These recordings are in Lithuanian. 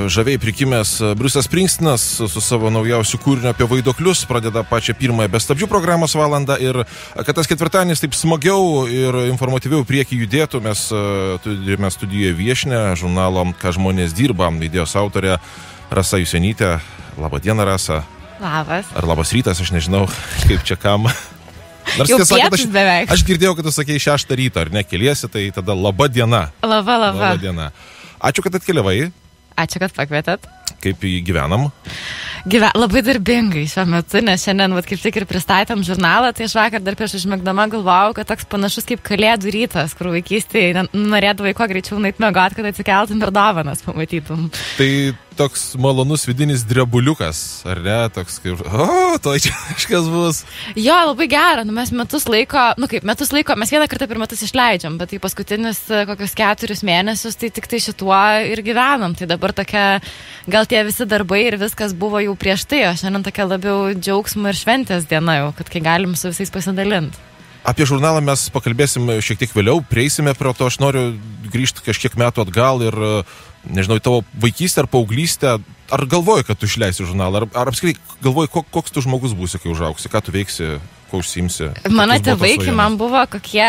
žaviai prikimęs Bruce'as Springsteenas su savo naujausiu kūriniu apie vaiduoklius pradeda pačią pirmąją Be stabdžių programos valandą ir kad tas ketvirtadienis taip smagiau ir informatyviau priekį judėtų, mes turime studijoje viešinę žurnalo Ką žmonės dirba, idėjos autorė Rasa Jusenytė. Labą dieną, Rasa. Labas. Ar labas rytas, aš nežinau, kaip čia kam. Nors jau pietus beveik. Aš girdėjau, kad tu sakei 6 ryto, ar ne, keliesi, tai tada laba diena. Laba diena. Ačiū, kad atkeliavai. Ačiū, kad pakvietėt. Kaip gyvenam? Labai darbingai šiuo metu, nes šiandien kaip tik ir pristatėm žurnalą, tai aš vakar dar prieš užmigdama galvojau, kad toks panašus kaip kalėdų rytas, kur vaikystėje norėdavai kuo greičiau nueit miegot, kad atsikeltum ir dovanas pamatytum. Tai toks malonus vidinis drebuliukas, ar ne? Toks kaip, to čia kažkas bus. Jo, labai gera, mes metus laiko, mes vieną kartą per metus išleidžiam, bet tai paskutinis kokius 4 mėnesius, tai tik tai šituo ir gyvenam. Tai dabar tokia, gal tie visi darbai ir viskas buvo jau prieš tai, o šiandien tokia labiau džiaugsmo ir šventės diena jau, kad kai galim su visais pasidalinti. Apie žurnalą mes pakalbėsim šiek tiek vėliau, prieisime prie to, aš noriu grįžti kažkiek metų atgal ir, nežinau, tavo vaikystę ar paauglystę, ar galvoji, kad tu išleisi žurnalą, ar apskritai galvoji, koks tu žmogus būsi, kai užauksi, ką tu veiksi, ko užsiimsi? Mano tėvai, kai man buvo kokie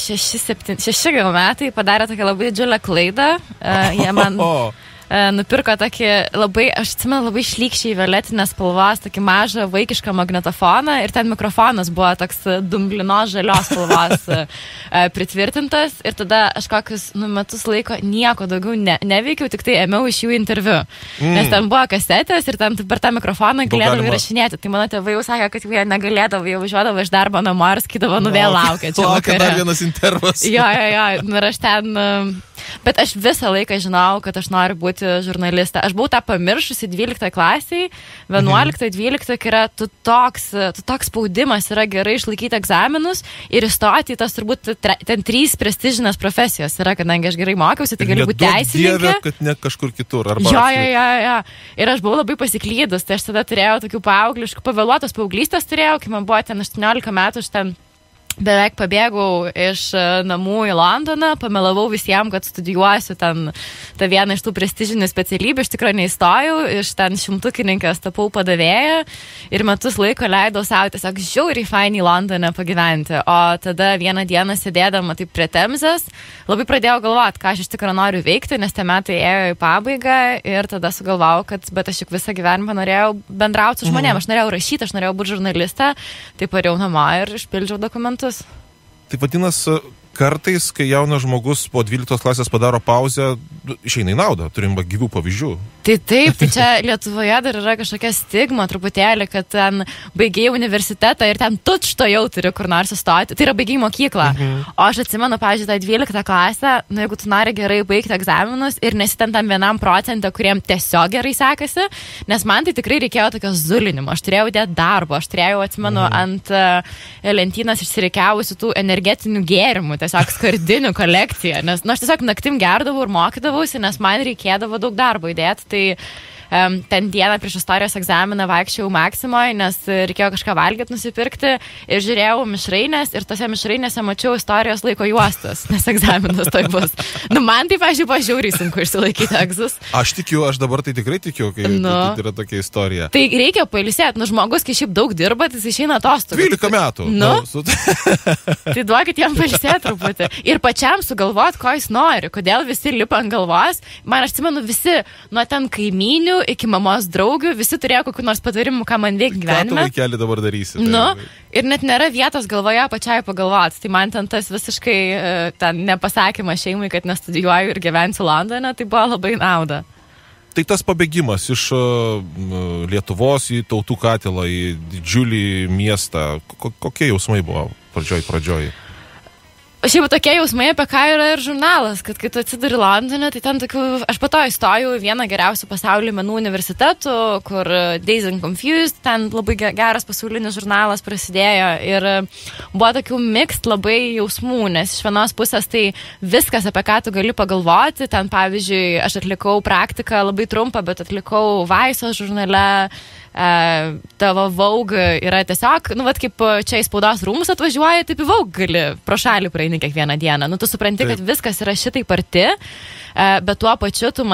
6 gal metai, padarė tokią labai didžiulę klaidą, jie man nupirko tokį labai, aš atsimenu, labai šlykščiai violetinės spalvos, tokį mažą vaikišką magnetofoną ir ten mikrofonas buvo toks dumblinos žalios spalvos pritvirtintas ir tada aš kokius metus laiko nieko daugiau neveikiau, tik tai ėmiau iš jų interviu. Nes ten buvo kasetės ir ten per tą mikrofoną galėdavau įrašinėti. Tai mano tėvai jau sakė, kad jie negalėdavo, jie važiuodavo iš darbo namo ir sakydavo, vėl laukia čia. Laukia dar vienas intervas. Jo, ir aš ten... Bet aš visą laiką žinau, kad aš noriu būti žurnalistė. Aš buvau tą pamiršusi 12 klasiai, 11-12, kai yra tu toks spaudimas yra gerai išlaikyti egzaminus ir įstoti į tas turbūt ten 3 prestižinės profesijos yra, kadangi aš gerai mokiausi, tai galiu būti teisininkė. Dieve, kad ne kažkur kitur. Jo. Ir aš buvau labai pasiklydus, tai aš tada turėjau tokių pavėluotos paauglystės turėjau, kai man buvo ten 18 metų, aš ten beveik pabėgau iš namų į Londoną, pamelavau visiems, kad studijuosiu ten tą vieną iš tų prestižinių specialybių, iš tikrųjų neįstojau, iš ten šimtukininkės tapau padavėja ir metus laiko leidau savo tiesiog žiauriai fainiai Londone pagyventi, o tada vieną dieną sėdėdama taip prie Temzės, labai pradėjau galvoti, ką aš iš tikrųjų noriu veikti, nes tie metai ėjo į pabaigą ir tada sugalvojau, kad bet aš juk visą gyvenimą norėjau bendrauti su žmonėm, aš norėjau rašyti, aš norėjau būti žurnalistė, tai parėjau namo ir išpildžiau dokumentus. Tai vadinasi, kartais, kai jaunas žmogus po 12 klasės padaro pauzę, išeina į naudą, turim gyvų pavyzdžių. Tai taip, tai čia Lietuvoje dar yra kažkokia stigma truputėlį, kad ten baigiai universitetą ir ten tučto jau turi kur nors įstoti. Tai yra baigiai mokyklą. O aš atsimenu, pavyzdžiui, tą 12 klasę, jeigu tu nori gerai baigti egzaminus ir nesi ten tam 1%, kuriem tiesiog gerai sekasi, nes man tai tikrai reikėjo tokio zulinimo. Aš turėjau dėti darbo, aš turėjau, atsimenu, ant lentynas išsirikiavusių tų energetinių gėrimų, tiesiog skardinių kolekciją, nes aš tiesiog naktim gerdavau ir mokydavausi, nes man reikėdavo daug darbo įdėti, tai ten dieną prieš istorijos egzaminą vaikščiau Maksimoje, nes reikėjo kažką valgyti, nusipirkti ir žiūrėjau mišrainės ir tose mišrainėse mačiau istorijos laiko juostas, nes egzaminas tai bus. Man tai, pažiūrėjau, pažiūriai sunku išsilaikyti egzus. Aš tikiu, aš dabar tai tikrai tikiu, kai tai yra tokia istorija. Tai reikia pailsėti, žmogus, kai šiaip daug dirba, tai jis išeina atostogų. 12 metų. Tai duokit jam pailsėti truputį. Ir pačiam sugalvoti, ko jis nori, kodėl visi lipa ant galvos. Man aš atsimenu visi, nuo ten kaimynių iki mamos draugių, visi turėjo kokių nors patarimų, ką man veikti gyvenime. Ką tu vaikelį dabar darysi? Ir net nėra vietos galvoje pačiai pagalvoti. Tai man ten tas visiškai ten nepasakymas šeimai, kad nestudijuoju ir gyvensiu Londone, tai buvo labai nauda. Tai tas pabėgimas iš Lietuvos į tautų katilą, į didžiulį miestą, kokie jausmai buvo pradžioj? Šiaip tokie jausmai, apie ką yra ir žurnalas, kad kai tu atsiduri Londone, tai ten tokių, aš po to įstojau į vieną geriausių pasaulio menų universitetų, kur Dazed and Confused, ten labai geras pasaulinis žurnalas prasidėjo ir buvo tokių mixed labai jausmų, nes iš vienos pusės tai viskas, apie ką tu gali pagalvoti, ten pavyzdžiui, aš atlikau praktiką labai trumpą, bet atlikau Vaisos žurnale, tavo Vogue yra tiesiog, kaip čia į spaudos rūmus atvažiuoji, taip į Vogue gali pro šalį praeini kiekvieną dieną. Tu supranti, kad viskas yra šitai arti, bet tuo pačiu tu matai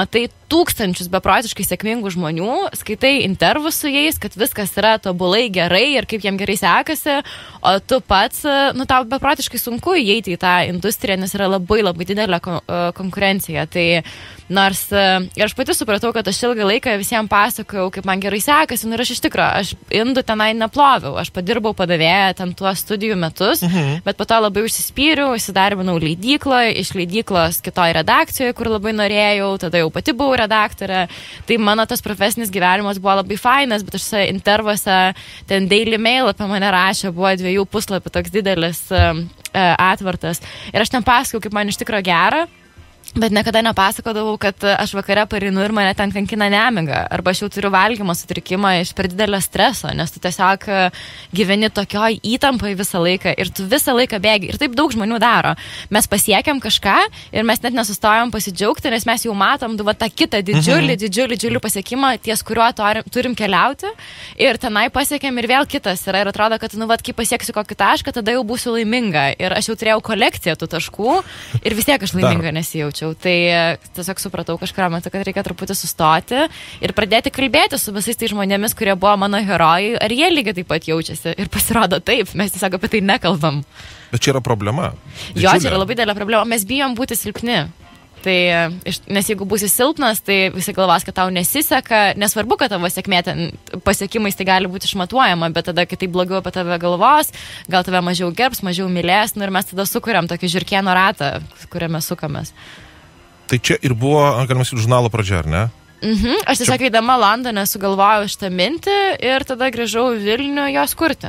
tūkstančius beprotiškai sėkmingų žmonių, skaitai intervus su jais, kad viskas yra tobulai gerai ir kaip jiem gerai sekasi, o tu pats, tau beprotiškai sunku įeiti į tą industriją, nes yra labai labai didelė konkurencija. Tai nors ir aš pati supratau, kad aš ilgą laiką visiems pasakojau, kaip man gerai sekasi, ir aš iš tikrųjų, aš indų tenai neploviau, aš padirbau padavėję ten tuos studijų metus, bet po to labai užsispyriau, įsidarbinau leidykloje, iš leidyklos kitoj redakcijoje, kur labai norėjau, tada jau pati buvau redaktorė, tai mano tas profesinis gyvenimas buvo labai fainas, bet aš intervuose, ten Daily Mail apie mane rašė, buvo 2 puslapių toks didelis atvartas ir aš ten pasakau, kaip man iš tikrųjų gera. Bet niekada nepasakodavau, kad aš vakare pareinu ir mane ten kankina nemiga. Arba aš jau turiu valgymo sutrikimą iš per didelio streso, nes tu tiesiog gyveni tokioj įtampai visą laiką ir tu visą laiką bėgi. Ir taip daug žmonių daro. Mes pasiekiam kažką ir mes net nesustojam pasidžiaugti, nes mes jau matom tą kitą didžiulį pasiekimą, ties kuriuo turim keliauti. Ir tenai pasiekėm ir vėl kitas yra. Ir atrodo, kad kai pasieksiu kokį tašką, tada jau būsiu laiminga. Ir aš jau turėjau kolekciją tų taškų ir vis tiek aš laiminga nesijaučiau. Tai tiesiog supratau kažkurio metu, kad reikia truputį sustoti ir pradėti kalbėti su visais tai žmonėmis, kurie buvo mano herojai, ar jie lygiai taip pat jaučiasi. Ir pasirodo taip, mes tiesiog apie tai nekalbam. Bet čia yra problema. Jo, čia yra labai didelė problema. Mes bijom būti silpni. Tai, nes jeigu būsi silpnas, tai visi galvos, kad tau nesiseka, nesvarbu, kad tavo sėkmė pasiekimais tai gali būti išmatuojama, bet tada kitai blogiau apie tave galvos, gal tave mažiau gerbs, mažiau mylės, ir mes tada sukuriam tokį žirkieno ratą, kuriame sukamės. Tai čia ir buvo, galima sakyti, žurnalo pradžia, ar ne? Aš tiesiog eidama Londone sugalvojau šitą mintį ir tada grįžau į Vilnių jos kurti.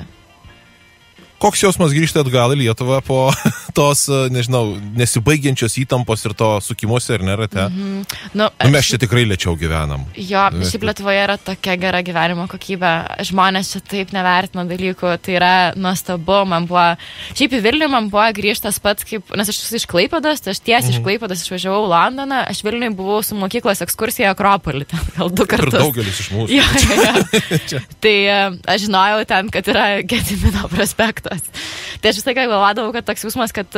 Koks jausmas grįžti atgal į Lietuvą po tos, nežinau, nesibaigiančios įtampos ir to sukimuose, ar nerate? Mes čia tikrai lėčiau gyvenam. Jo, šiaip Lietuvoje yra tokia gera gyvenimo kokybė. Žmonės čia taip nevertina dalykų, tai yra nuostabu. Šiaip į Vilnių man buvo grįžtas pats, nes aš esu iš Klaipėdos, tai aš tiesiai iš Klaipėdos išvažiavau į Londoną, aš Vilniui buvau su mokyklos ekskursija Akropolį, gal 2 kartus. Ir daugelis iš mūsų. Tai aš žinojau ten, kad yra Gedimino prospektas. Tai aš visą laiką galvodavau, kad toks jausmas, kad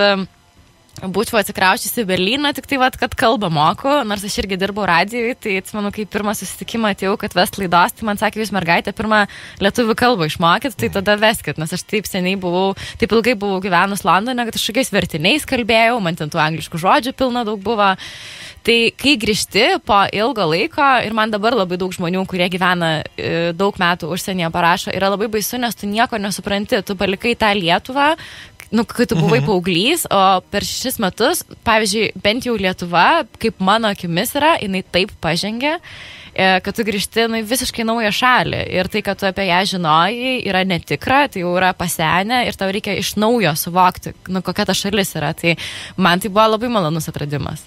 būčiau atsikrauščiusi į Berlyną, tik tai kad kalbą moku, nors aš irgi dirbau radijui, tai atsimenu, kai pirmą susitikimą atėjau, kad vest laidos, tai man sakė, jūs mergaitė pirmą lietuvių kalbą išmokyt, tai tada veskit, nes aš taip ilgai buvau gyvenus Londone, kad aš tokiais vertiniais kalbėjau, man ten tų angliškų žodžių pilna daug buvo. Tai kai grįžti po ilgo laiko ir man dabar labai daug žmonių, kurie gyvena daug metų užsienyje parašo, yra labai baisu, nes tu nieko nesupranti, tu palikai tą Lietuvą, kai tu buvai paauglys, o per 6 metus, pavyzdžiui, bent jau Lietuva, kaip mano akimis yra, jinai taip pažengė, kad tu grįžti visiškai naują šalį ir tai, kad tu apie ją žinojai, yra netikra, tai jau yra pasenę ir tau reikia iš naujo suvokti, kokia ta šalis yra. Tai man tai buvo labai malonus atradimas.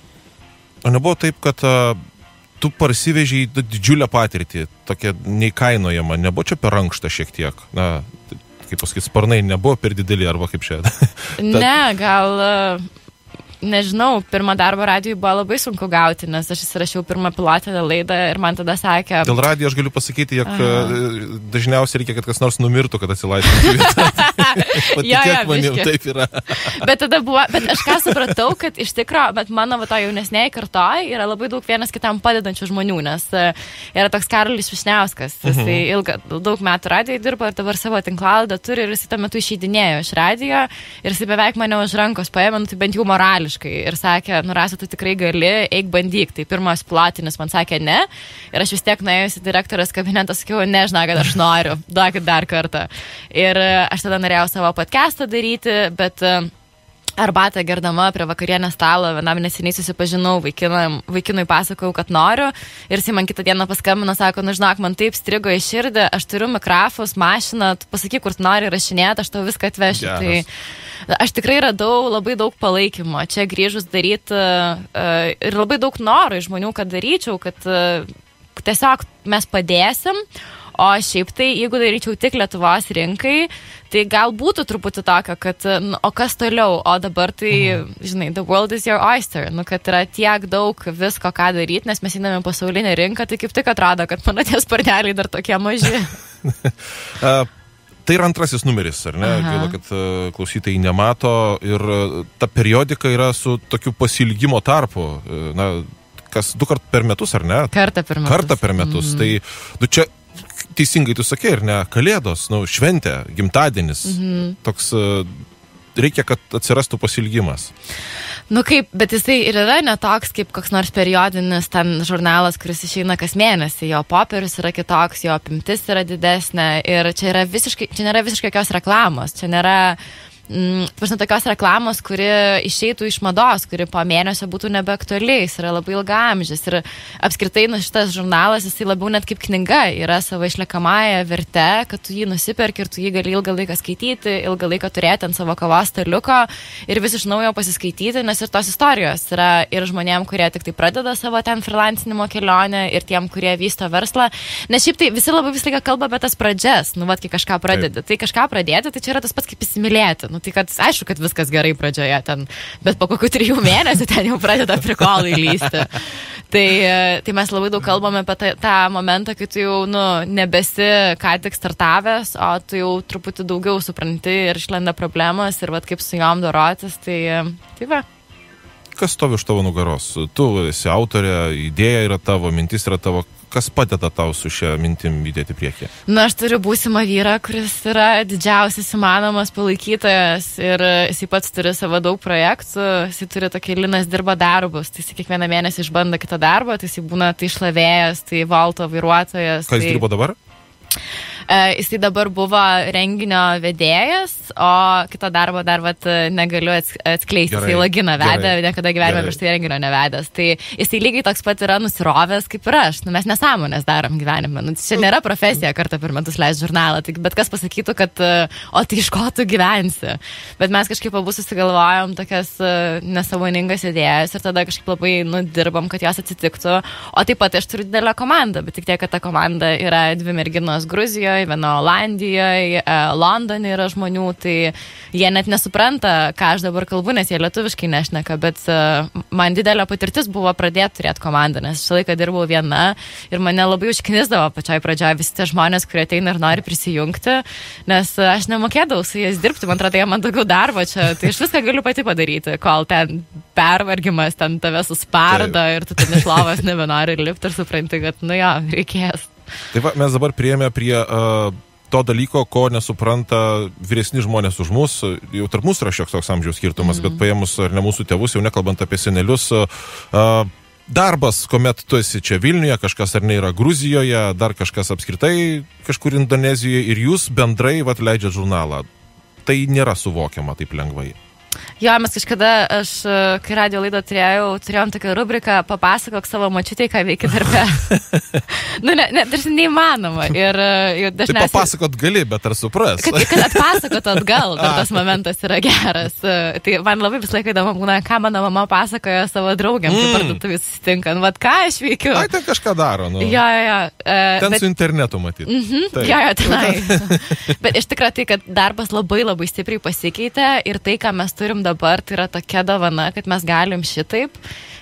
O nebuvo taip, kad tu parsivežiai didžiulę patirtį, tokia neįkainojama, nebuvo čia per ankštą šiek tiek, kaip pasakyti, sparnai nebuvo per dideli arba kaip čia? Ne, gal, nežinau, pirmą darbą radijui buvo labai sunku gauti, nes aš įsirašiau pirmą pilotinę laidą ir man tada sakė... Dėl radijo aš galiu pasakyti, jog dažniausiai reikia, kad kas nors numirtų, kad atsilaisvintų vietą. Patikėk manim, taip yra. Bet aš ką supratau, kad iš tikro, bet mano to jaunesnėje kartoj yra labai daug vienas kitam padedančių žmonių, nes yra toks Karolis Višniauskas, jis daug metų radijai dirbo ir dabar savo tinklalaidę turi ir jis tuo metu išeidinėjo iš radijo ir jis beveik mane už rankos paėmė, tai bent jau morališkai. Ir sakė, Rasa, tu tikrai gali, eik bandyk. Tai pirmas pilotinis man sakė ne. Ir aš vis tiek nuėjus į direktorės kabinetą, sakiau, nežinau, kad aš noriu, duokit dar kartą. Ir aš tada norėjau savo podcastą daryti, bet arbatą gerdama prie vakarienės stalo, vienam neseniai susipažinau, vaikinui pasakojau, kad noriu. Ir jis man kitą dieną paskambino, sako, žinok, man taip strigo į širdį, aš turiu mikrofus, mašiną, tu pasakyk, kur tu nori rašinėti, aš tau viską atvešiu. Tai aš tikrai radau labai daug palaikymo. Čia grįžus daryti ir labai daug norų iš žmonių, kad daryčiau, kad tiesiog mes padėsim. O šiaip tai, jeigu daryčiau tik Lietuvos rinkai, tai gal būtų truputį tokio, kad, o kas toliau, o dabar tai, žinai, the world is your oyster, kad yra tiek daug visko, ką daryti, nes mes einame pasaulinę rinką, tai kaip tik atrodo, kad mano tie sparneliai dar tokie maži. Tai yra antrasis numeris, ar ne? Gaila, kad klausytojai nemato ir ta periodika yra su tokiu pasilgimo tarpu. kas 2 kartus per metus, ar ne? Kartą per metus. Tai, čia teisingai tu sakei, ar ne? Kalėdos, šventė, gimtadienis. Toks, reikia, kad atsirastų pasilgimas. Bet jisai ir yra netoks kaip koks nors periodinis ten žurnalas, kuris išeina kas mėnesį. Jo popierius yra kitoks, jo apimtis yra didesnė ir čia nėra visiškai jokios reklamos. Čia nėra tokios reklamos, kuri išeitų iš mados, kuri po mėnesio būtų nebeaktuali, jis yra labai ilgaamžis ir apskritai šitas žurnalas, jisai labiau net kaip knyga yra savo išliekamąją verte, kad tu jį nusiperki ir tu jį gali ilgą laiką skaityti, ilgą laiką turėti ant savo kavos staliuko ir vis iš naujo pasiskaityti, nes ir tos istorijos yra ir žmonėm, kurie tik tai pradeda savo ten freelancinimo kelionę ir tiem, kurie vysto verslą, nes šiaip tai visi labai visą laiką kalba apie tas pradžias, kai kažką pradedi, tai kažką pradėti, tai čia yra tas pats kaip įsimylėti. Tai kad aišku, kad viskas gerai pradžioje ten, bet po kokių 3 mėnesių ten jau pradeda prikolai lysti. Tai mes labai daug kalbame apie tą momentą, kai tu jau nebesi ką tik startavęs, o tu jau truputį daugiau supranti ir išlenda problemas ir kaip su jom dorotis, tai va. Kas stovi už tavo nugaros? Tu esi autorė, idėja yra tavo, mintis yra tavo. Kas padeda tau su šia mintim judėti priekį? Aš turiu būsimą vyrą, kuris yra didžiausias įmanomas palaikytojas ir jis pats turi savo daug projektų, jis turi tokį Linas dirba darbus, tai jis kiekvieną mėnesį išbando kitą darbą, tai jis būna tai šlavėjas, tai Volto vairuotojas. Ką jis dirbo dabar? Jisai dabar buvo renginio vedėjas, o kito darbo dar negaliu atskleisti. Jisai loginą vedė, niekada gyvenime prieš tai renginio nevedęs. Tai jisai lygiai toks pat yra nusirovęs kaip ir aš. Mes nesąmonės darom gyvenime. Čia nėra profesija kartą per metus leist žurnalą, bet kas pasakytų, kad o tai iš ko tu gyvensi. Bet mes kažkaip abu susigalvojom tokias nesąmoningas idėjas ir tada kažkaip labai dirbam, kad jos atsitiktų. O taip pat aš turiu didelę komandą, bet tik tiek, kad ta komanda yra 2 merginos Gruzijoje, viena Olandijoje, Londone yra žmonių, tai jie net nesupranta, ką aš dabar kalbu, nes jie lietuviškai nešneka, bet man didelė patirtis buvo pradėti turėti komandą, nes šį laiką dirbau viena ir mane labai užknisdavo pačioj pradžioje visi tie žmonės, kurie ateina ir nori prisijungti, nes aš nemokėdavau su jais dirbti, man atrodo, jie man daugiau darbo čia, tai aš viską galiu pati padaryti, kol ten pervargimas ten tave suspardo ir tu ten iš lovos nebenori lipti ir supranti, kad reikės. Tai va, mes dabar priėjome prie to dalyko, ko nesupranta vyresni žmonės už mus. Jau tarp mūsų yra šioks toks amžiaus skirtumas, bet paėmus ar ne mūsų tėvus, jau nekalbant apie senelius, darbas, kuomet tu esi čia Vilniuje, kažkas ar ne yra Gruzijoje, dar kažkas apskritai kažkur Indonezijoje ir jūs bendrai leidžiat žurnalą. Tai nėra suvokiama taip lengvai. Jo, mes kažkada, kai radio laidą turėjom tokią rubriką papasakok savo močiutei, ką veikia darbe. Tarsi neįmanoma. Tai papasakot gali, bet ar supras? Kad atpasakot atgal, dar tas momentas yra geras. Tai man labai visą laiką įdomu būna, ką mano mama pasakoja savo draugiam, kai parduotuvėje susitinkant. Ką aš veikiu? Ai, ten kažką daro. Jo. Ten su internetu matyti. Jo, tenai. Bet iš tikrųjų tai, kad darbas labai labai stipriai pasikeitė ir tai, ką mes turim dabar, tai yra tokia dovana, kad mes galim šitaip.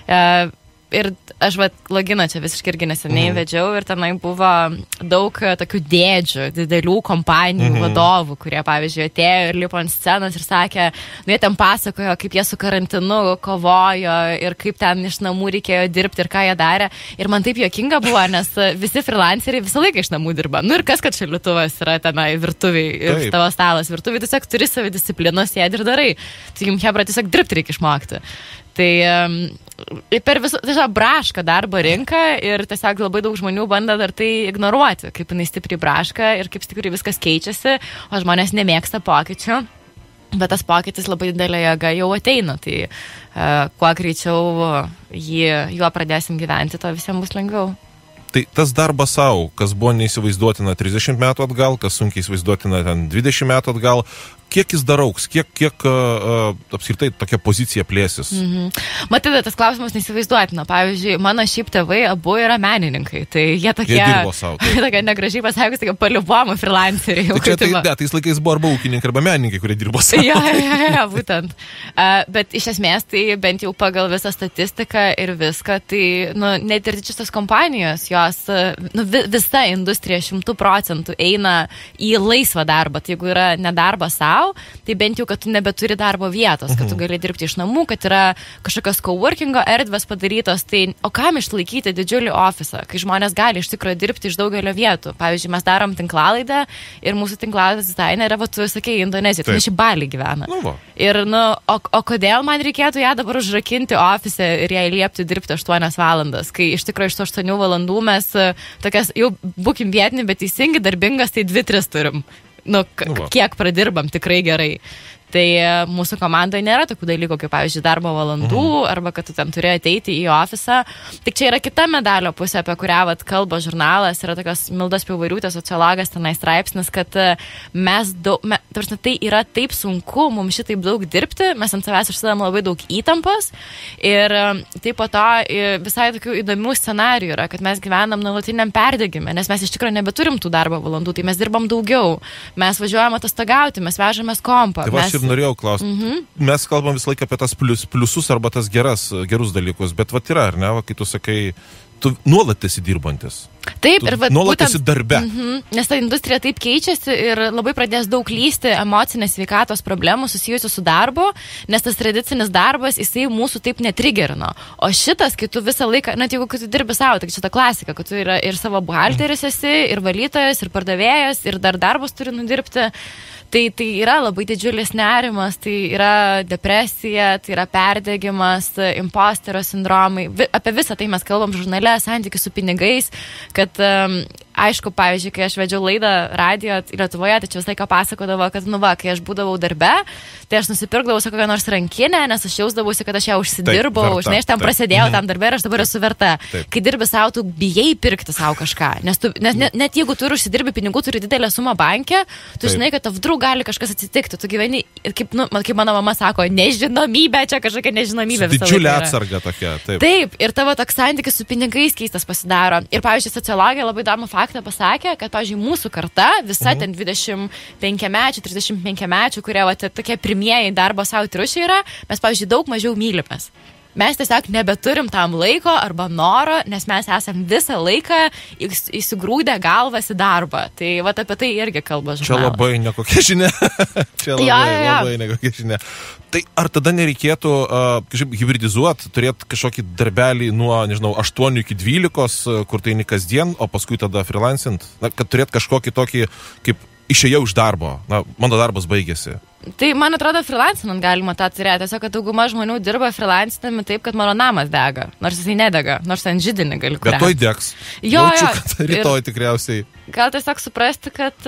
Ir aš loginą čia visiškai irgi neseniai vedžiau ir tenai buvo daug tokių dėdžių, didelių kompanijų vadovų, kurie, pavyzdžiui, atėjo ir lipo ant scenos ir sakė, jie ten pasakojo, kaip jie su karantinu kovojo ir kaip ten iš namų reikėjo dirbti ir ką jie darė. Ir man taip juokinga buvo, nes visi freelanceriai visą laiką iš namų dirba. Ir kas, kad šaldytuvas yra tenai virtuviai ir tavo stalas virtuviai, tiesiog turi savi disciplinos, sėdi ir darai. Tai jums hebra tiesiog dirbti reikia išmokti. Tai per visą brašką darbo rinką ir tiesiog labai daug žmonių bando dar tai ignoruoti, kaip jinai stipriai braška ir kaip stipriai viskas keičiasi, o žmonės nemėgsta pokyčių, bet tas pokytis labai didelė jėga jau ateina, tai kuo greičiau juo pradėsim gyventi, to visiems bus lengviau. Tai tas darbas savo, kas buvo neįsivaizduotina 30 metų atgal, kas sunkiai įsivaizduotina 20 metų atgal, kiek jis dar auks, kiek apskritai tokia pozicija plėsis? Matyti, tas klausimas neįsivaizduotina. Pavyzdžiui, mano šiaip tėvai abu yra menininkai, tai jie tokie... Jie dirbo savo. Tokie negražiai pasakius, tokie paliubomų freelanceriai. Tais laikais buvo arba ūkininkai, arba menininkai, kurie dirbo savo. Ja, būtent. Bet iš esmės, tai bent jau pagal visą statistiką ir viską, tai net ir didžiosios kompanijos, jos, visa industrija 100% eina į laisvą darbą. Tai jeigu yra nedarbas savo, tau, tai bent jau, kad tu nebeturi darbo vietos, kad tu gali dirbti iš namų, kad yra kažkokios coworkingo erdvės padarytos, tai o kam išlaikyti didžiulį ofisą, kai žmonės gali iš tikrųjų dirbti iš daugelio vietų. Pavyzdžiui, mes darom tinklalaidę ir mūsų tinklalaidės dizainerė, tu sakei, Indonezija, tai iš Balį gyvena. Ir, o kodėl man reikėtų ją dabar užrakinti ofise ir jai liepti dirbti 8 valandas, kai iš tikrųjų iš 8 valandų mes tokias, jau būkim vietiniai, bet teisingi, darbingas, tai 2-3 turim. Kiek pradirbam, tikrai gerai. Tai mūsų komandoje nėra tokių dalykų, kaip, pavyzdžiui, darbo valandų, arba kad tu ten turi ateiti į ofisą. Tik čia yra kita medalio pusė, apie kurią kalba žurnalas, yra tokios Mildos Pivairiūtės sociologas tenai straipsnis, kad tai yra taip sunku mums šitaip daug dirbti, mes ant savęs užsidedam labai daug įtampos ir taip po to visai tokių įdomių scenarijų yra, kad mes gyvenam nuolatiniam perdegime, nes mes iš tikrųjų nebeturim tų darbo valandų, tai mes dirbam daugiau, mes važiuojam atostogauti, mes vežamės kompą. Norėjau klausti. Mes kalbam visą laiką apie tas pliusus arba tas gerus dalykus, bet yra, ar ne, kai tu sakai, tu nuolat esi dirbantis. Taip, ir nuolat esi darbe. Nes ta industrija taip keičiasi ir labai pradės daug lysti emocinės sveikatos problemų susijusių su darbu, nes tas tradicinis darbas, jisai mūsų taip netrigerino. O šitas, kai tu visą laiką, net jeigu tu dirbi savo, tai šitą klasiką, kad tu yra ir savo buhalteris esi, ir valytojas, ir pardavėjas, ir dar darbus turi nudirbti. Tai yra labai didžiulis nerimas, tai yra depresija, tai yra perdegimas, imposterio sindromai. Apie visą tai mes kalbam žurnale, santykis su pinigais, kad aišku, pavyzdžiui, kai aš vedžiau laidą radijo Lietuvoje, tai čia visą laiką pasakodavo, kad, kai aš būdavau darbe, tai aš nusipirkdavau kokią nors rankinę, nes aš jausdavausi, kad aš ją užsidirbau, žinai, aš tam prasidėjau tam darbę ir aš dabar esu verta. Kai dirbi savo, tu bijai pirkti savo kažką, nes net jeigu tu užsidirbi pinigų, turi didelę sumą banke, tu žinai, kad tavdrų gali kažkas atsitikti, tu gyveni, kaip mano mama sako, nežinomybė, čia kažkokia nežinomybė. Didžiulė atsarga tokia. Taip, ir tavo toks santykis su pinigais keistas pasidaro. Ir, pavyzdžiui, sociologija labai įdomų faktą pasakė, kad, pavyzdžiui, mūsų karta, visa ten 25-mečių, 35-mečių, kurie tokie pirmieji darbo savo triušiai yra, mes, pavyzdžiui, daug mažiau mylimės. Mes tiesiog nebeturim tam laiko arba noro, nes mes esam visą laiką įsigrūdę galvas į darbą. Tai apie tai irgi kalba žurnalas. Čia labai nekokia žinia. Labai nekokia žinia. Tai ar tada nereikėtų kažkaip hybridizuoti, turėti kažkokį darbelį nuo, 8 iki 12, kur tai ne kasdien, o paskui tada freelancint? Kad turėti kažkokį tokį, kaip išėjau iš darbo, mano darbas baigėsi. Tai, man atrodo, freelancinant galima tą turėti. Tiesiog, kad dauguma žmonių dirba freelancinami taip, kad mano namas dega. Nors jisai nedega, nors ten židinį gali kurti. Bet toj degs. Jaučiu, kad rytoj tikriausiai. Gal tiesiog suprasti, kad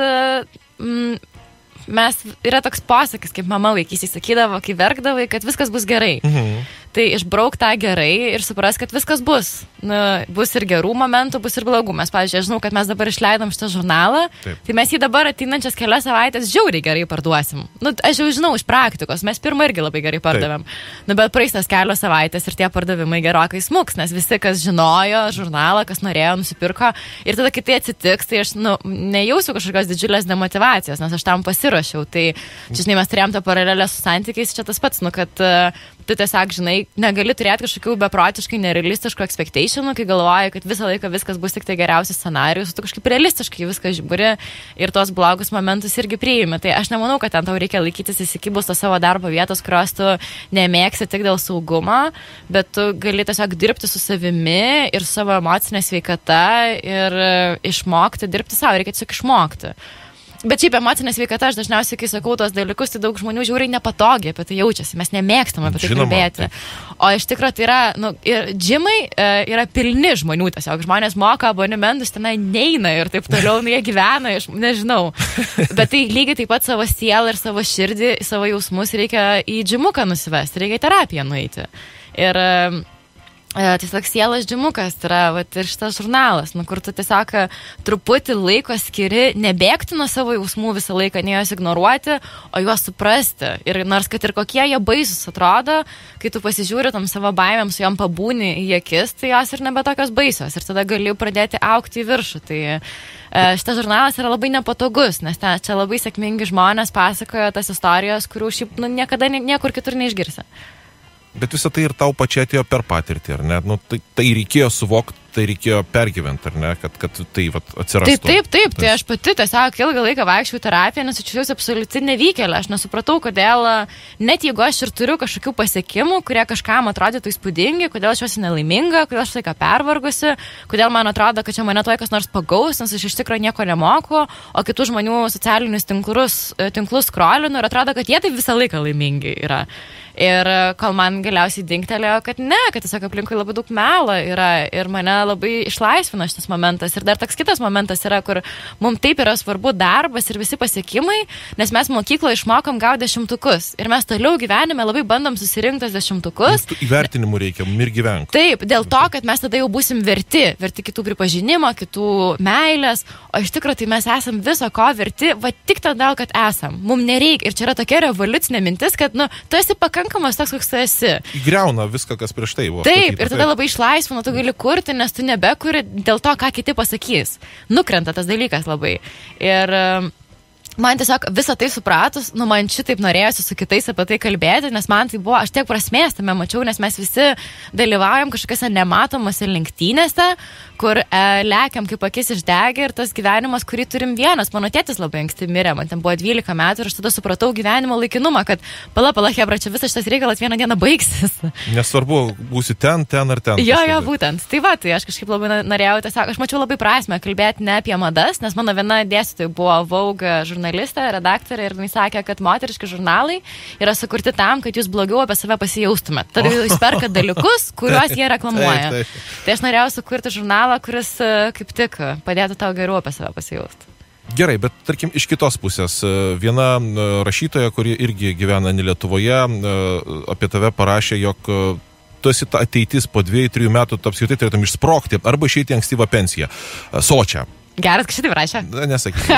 yra toks posakis, kaip mama vaikystėje sakydavo, kai verkdavai, kad viskas bus gerai. Tai išbrauk tą gerai ir supras, kad viskas bus. Bus ir gerų momentų, bus ir blogų. Mes, pavyzdžiui, aš žinau, kad mes dabar išleidom šitą žurnalą, tai mes jį dabar ateinančias kelias savaitės žiauriai gerai parduosim. Aš jau žinau iš praktikos, mes pirmą irgi labai gerai pardavėm. Bet praeistas kelios savaitės ir tie pardavimai gerokai smuks, nes visi, kas žinojo žurnalą, kas norėjo, nusipirko. Ir tada, kai tai atsitiks, tai aš nejausiu kažkokios didžiulės demotyvacijos, nes aš tam pasiruošiau. Tai, žinai, mes turėjom tą paralelę su santykiais, čia tas pats, kad tu tiesiog, žinai, negali turėti kažkokių beprotiškai nerealistiškų expectationų, kai galvoji, kad visą laiką viskas bus tik tai geriausias scenarijus, tu kažkaip realistiškai viską žiūri ir tos blogus momentus irgi priimi. Tai aš nemanau, kad ten tau reikia laikytis įsikibus to savo darbo vietos, kurios tu nemėgsi tik dėl saugumo, bet tu gali tiesiog dirbti su savimi ir savo emocinė sveikata ir išmokti dirbti savo, reikia tiesiog išmokti. Bet šiaip emocinė sveikata, aš dažniausiai, kai sakau tos dalykus, tai daug žmonių žiūri nepatogiai apie tai jaučiasi, mes nemėgstame apie tai kalbėti. O iš tikrųjų tai yra, ir džimai yra pilni žmonių tiesiog, žmonės moka abonementus, tenai neina ir taip toliau, jie gyvena, nežinau. Bet tai lygiai taip pat savo sielą ir savo širdį, savo jausmus reikia į džimuką nusivesti, reikia į terapiją nueiti. Ir tiesiog sielas džimukas yra ir šitas žurnalas, kur tu tiesiog truputį laiko skiri, nebėgti nuo savo jausmų visą laiką, ne juos ignoruoti, o juos suprasti. Ir nors kad ir kokie jie baisus atrodo, kai tu pasižiūri tam savo baimėm, su jom pabūni į akis, tai jos ir nebe tokios baisios. Ir tada gali pradėti augti į viršų. Tai šitas žurnalas yra labai nepatogus, nes čia labai sėkmingi žmonės pasakoja tas istorijos, kurių šiaip niekada niekur kitur neišgirsi. Bet visą tai ir tau pačiai atėjo per patirtį, ar ne? Tai reikėjo suvokti tai reikėjo pergyventi, ar ne, kad tai atsirastų. Taip, tai aš pati tiesiog ilgą laiką vaikščiau terapiją, nes jaučiausi absoliučiai nevykėlė. Aš nesupratau, kodėl, net jeigu aš ir turiu kažkokių pasiekimų, kurie kažkam atrodytų įspūdingi, kodėl aš esu nelaiminga, kodėl aš laiką pervargusi, kodėl man atrodo, kad čia mane tuoj kas nors pagaus, nes aš iš tikrųjų nieko nemoku, o kitų žmonių socialinius tinklus scrollinu ir atrodo, kad jie taip visą laiką laimingi yra. Ir kol man galiausiai dingtelėjo, kad ne, kad tiesiog aplinkui labai daug melo yra ir mane labai išlaisvino šitas momentas. Ir dar toks kitas momentas yra, kur mums taip yra svarbu darbas ir visi pasiekimai, nes mes mokykloje išmokom gauti 10-tukus. Ir mes toliau gyvenime labai bandom susirinkti 10-tukus. Įvertinimų reikia, ir gyvenk. Taip, dėl to, kad mes tada jau būsim verti kitų pripažinimo, kitų meilės, o iš tikrųjų tai mes esam viso ko verti, va tik tada, kad esam. Mums nereikia. Ir čia yra tokia revoliucinė mintis, kad, tu esi pakankamas toks, koks tu esi. Įgriauna viską, kas prieš tai buvo. Taip, ir tada labai išlaisvina, tu gali kurti, nes tu nebekuri dėl to, ką kiti pasakys. Nukrenta tas dalykas labai. Ir man tiesiog visą tai supratus, man šitaip norėjosi su kitais apie tai kalbėti, nes man tai buvo, aš tiek prasmės tame mačiau, nes mes visi dalyvaujam kažkokiose nematomose lenktynėse, kur lekiam kaip akis išdegę ir tas gyvenimas, kurį turim vienas. Mano tėtis labai anksti mirė, man ten buvo 12 metų ir aš tada supratau gyvenimo laikinumą, kad pala, hebra, čia visas šitas reikalas vieną dieną baigsis. Nesvarbu, būsi ten ar ten. Jo, būtent. Tai va, tai aš kažkaip labai norėjau, tiesiog, aš mačiau labai prasmę kalbėti ne apie madas, nes mano viena dėstytoja buvo Vogue žurnalistė, redaktorė ir jis sakė, kad moteriški žurnalai yra sukurti tam, kad jūs blogiau apie save pasijaustumėt. Tada jūs perkat dalykus, kuriuos jie reklamuoja. Taip. Tai aš norėjau sukurti žurnalą, kuris kaip tik padėtų tau geriau apie save pasijausti. Gerai, bet tarkim iš kitos pusės, viena rašytoja, kuri irgi gyvena ne Lietuvoje, apie tave parašė, jog tu esi ta ateitis po 2-3 metų, tu apskritai turėtum išsprogti arba išeiti ankstyvą pensiją. Sočią. Geras, kad šitai rašė. Nesakysiu.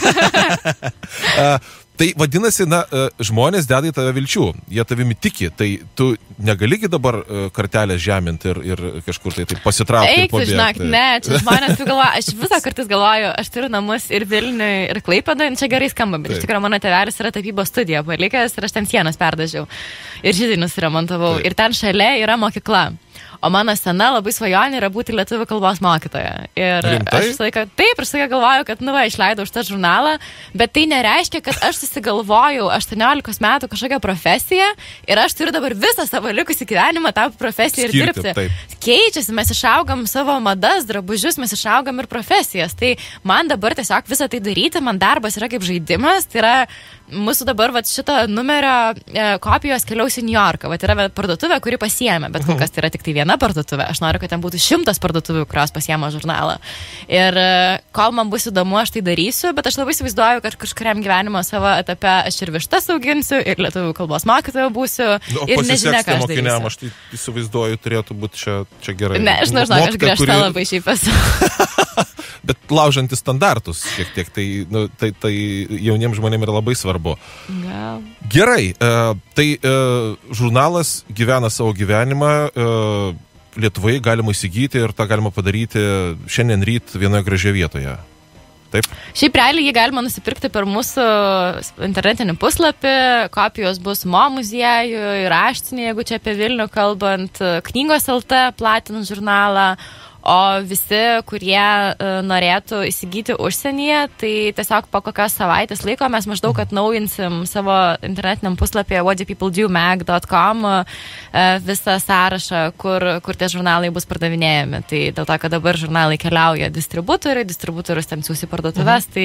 Tai vadinasi, žmonės deda į tave vilčių, jie tavimi tiki, tai tu negaligi dabar kartelės žeminti ir kažkur tai pasitraukti. Eik, žinok, ne, čia žmonės galvoja, aš visą kartais galvoju, aš turiu namus ir Vilniui, ir Klaipėdoje, čia gerai skamba, bet iš tikrųjų mano tėvelis yra tapybos studija palikęs ir aš ten sienas perdažiau ir židinius remontavau ir ten šalia yra mokykla. O mano sena labai svajonė yra būti lietuvių kalbos mokytoja. Ir aš visą laiką galvoju, kad, išleidau už tą žurnalą, bet tai nereiškia, kad aš susigalvojau 18 metų kažkokią profesiją ir aš turiu dabar visą savo likusį gyvenimą tą profesiją ir dirbti. Taip. Keičiasi, mes išaugam savo madas, drabužius, mes išaugam ir profesijas. Tai man dabar tiesiog visą tai daryti, man darbas yra kaip žaidimas, tai yra mūsų dabar šito numerio kopijos keliaus į New Yorką. Yra parduotuvė, kuri pasiėmė, bet kol kas tai yra tik tai viena parduotuvė. Aš noriu, kad ten būtų 100 parduotuvių, kurios pasiėmė žurnalą. Ir kol man bus įdomu, aš tai darysiu, bet aš labai įsivaizduoju, kad kažkuriam gyvenimo savo etape aš ir vištas auginsiu, ir lietuvių kalbos mokytoja būsiu, ir nežinia, ką aš darysiu. Aš tai įsivaizduoju, turėtų būti čia gerai. Ne, aš nežinau, aš griežta labai šiaip esu. Bet laužantys standartus šiek tiek, tai jauniems žmonėms yra labai svarbu. Gal. Gerai, tai žurnalas gyvena savo gyvenimą, Lietuvoje galima įsigyti ir tą galima padaryti šiandien ryt vienoje gražioje vietoje. Taip? Šiaip realiai jį galima nusipirkti per mūsų internetinį puslapį, kopijos bus Mo muziejų, raštinė, jeigu čia apie Vilnių kalbant, knygos LT platinant žurnalą. O visi, kurie norėtų įsigyti užsienyje, tai tiesiog po kokios savaitės laiko mes maždaug atnaujinsim savo internetiniam puslapyje whatdopeopledomag.com visą sąrašą, kur tie žurnalai bus pardavinėjami. Tai dėl to, kad dabar žurnalai keliauja distributorius ten siūsi parduotuvės, tai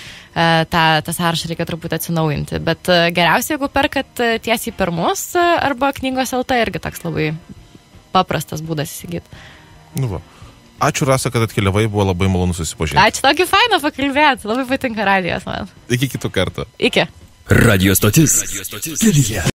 tą sąrašą reikia truputį atsinaujinti. Bet geriausia, jeigu perkat tiesiai per mus arba knygos LT, irgi toks labai paprastas būdas įsigyti. Ačiū, Rasa, kad atkeliavai, buvo labai malonu susipažinti. Ačiū, tokį fainą pakalbėti, labai patinka radijas man. Iki kitų kartų. Iki. Radio stotis. Kelyje.